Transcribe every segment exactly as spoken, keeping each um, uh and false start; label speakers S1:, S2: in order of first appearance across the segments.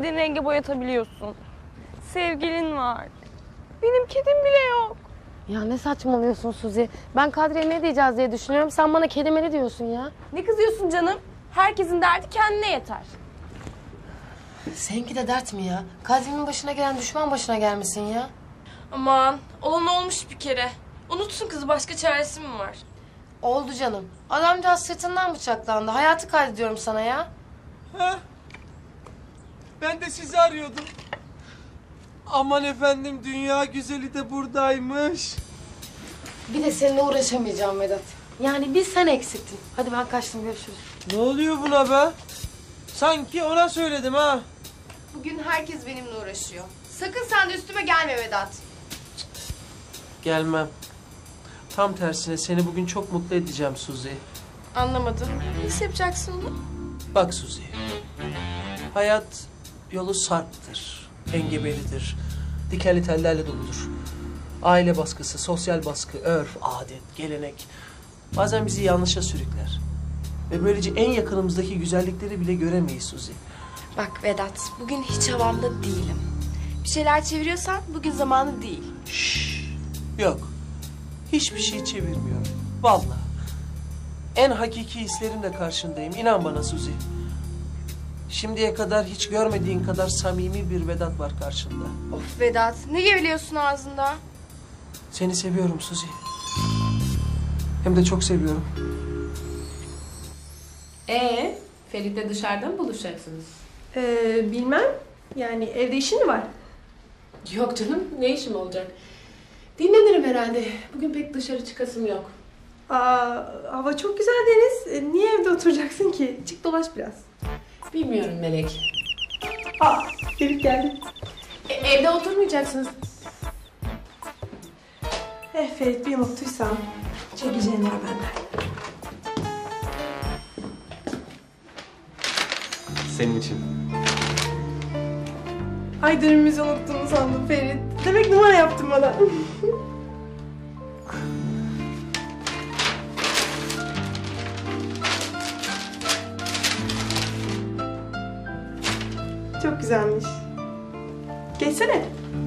S1: istediğin renge boyatabiliyorsun. Sevgilin var. Benim kedim bile yok.
S2: Ya ne saçmalıyorsun Suzi? Ben Kadriye ne diyeceğiz diye düşünüyorum. Sen bana kedimeli diyorsun ya.
S1: Ne kızıyorsun canım? Herkesin derdi kendine yeter.
S2: Seninki de dert mi ya? Kadriye'nin başına gelen düşman başına gelmesin ya.
S1: Aman olan olmuş bir kere. Unutsun kızı, başka çaresi mi var?
S2: Oldu canım. Adamcağız sırtından bıçaklandı. Hayatı kaydediyorum sana ya.
S3: Ha? Ben de sizi arıyordum. Aman efendim, dünya güzeli de buradaymış.
S2: Bir de seninle uğraşamayacağım Vedat. Yani bir sen eksiktin. Hadi ben kaçtım, görüşürüz.
S3: Ne oluyor buna be? Sanki ona söyledim ha.
S2: Bugün herkes benimle uğraşıyor. Sakın sen de üstüme gelme Vedat.
S3: Gelmem. Tam tersine seni bugün çok mutlu edeceğim Suzi.
S1: Anlamadım. Nasıl yapacaksın bunu?
S3: Bak Suzi. Hayat yolu sarptır, engebelidir, dikenli tellerle doludur. Aile baskısı, sosyal baskı, örf, adet, gelenek bazen bizi yanlışa sürükler. Ve böylece en yakınımızdaki güzellikleri bile göremeyiz Suzi.
S1: Bak Vedat, bugün hiç havamda değilim. Bir şeyler çeviriyorsan bugün zamanı değil.
S3: Şşş. Yok. Hiçbir şey çevirmiyorum. Vallahi. En hakiki hislerimle karşındayım. İnan bana Suzi. Şimdiye kadar hiç görmediğin kadar samimi bir Vedat var karşında.
S1: Of Vedat, ne geveliyorsun ağzında?
S3: Seni seviyorum Suzi. Hem de çok seviyorum.
S4: Ee, Ferit'le dışarıda mı buluşacaksınız?
S5: Ee, bilmem. Yani evde işin mi var?
S4: Yok canım, ne işim olacak? Dinlenirim herhalde. Bugün pek dışarı çıkasım yok.
S5: Aa, hava çok güzel Deniz. Ee, niye evde oturacaksın ki? Çık dolaş biraz.
S4: Bilmiyorum Melek.
S5: Aa, Ferit geldi.
S4: E, evde oturmayacaksınız.
S5: Eh Ferit, bir unuttuysan çekeceğin yer benden.
S6: Senin için.
S5: Ay dönümümüzü unuttuğunu sandım Ferit. Demek numara yaptın bana. Çok güzelmiş. Geçsene.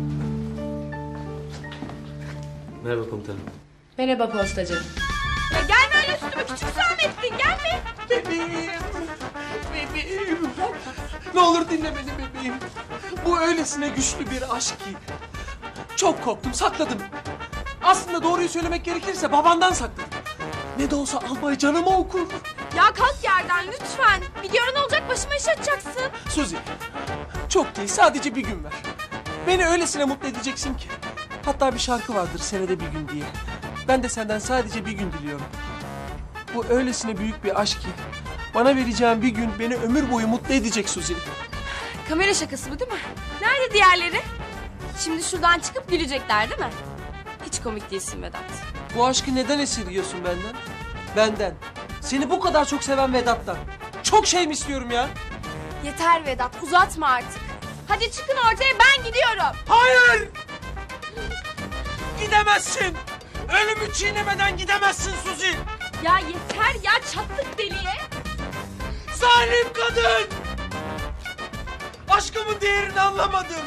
S6: Merhaba komutanım.
S4: Merhaba postacı.
S1: Ya gelme öyle üstüme, küçük Samettin, gelme.
S3: Bebeğim. Bebeğim. Ne olur dinle beni bebeğim. Bu öylesine güçlü bir aşk ki. Çok korktum, sakladım. Aslında doğruyu söylemek gerekirse babandan sakladım. Ne de olsa albay canıma okur.
S1: Ya kalk yerden lütfen. Bir görün olacak, başıma iş açacaksın.
S3: Suzi, çok değil, sadece bir gün ver. Beni öylesine mutlu edeceksin ki. Hatta bir şarkı vardır senede bir gün diye. Ben de senden sadece bir gün diliyorum. Bu öylesine büyük bir aşk ki. Bana vereceğin bir gün beni ömür boyu mutlu edecek Suzi.
S1: Kamera şakası bu değil mi? Nerede diğerleri? Şimdi şuradan çıkıp gülecekler değil mi? Hiç komik değilsin Vedat.
S3: Bu aşkı neden esirgiyorsun benden? Benden. Seni bu kadar çok seven Vedat'tan. Çok şey mi istiyorum ya?
S1: Yeter Vedat, uzatma artık. Hadi çıkın ortaya, ben gidiyorum.
S3: Hayır! Gidemezsin! Ölümü çiğnemeden gidemezsin Suzi!
S1: Ya yeter ya, çattık deliye.
S3: Zalim kadın! Aşkımın değerini anlamadım.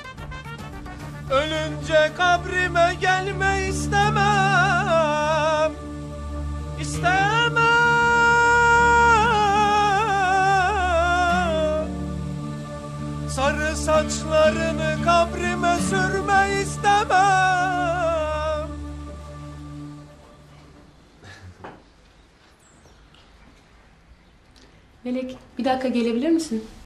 S3: Ölünce kabrime gelme istemem. İstemem. Sarı saçlarını kabrime sürme istemem.
S4: Melek, bir dakika gelebilir misin?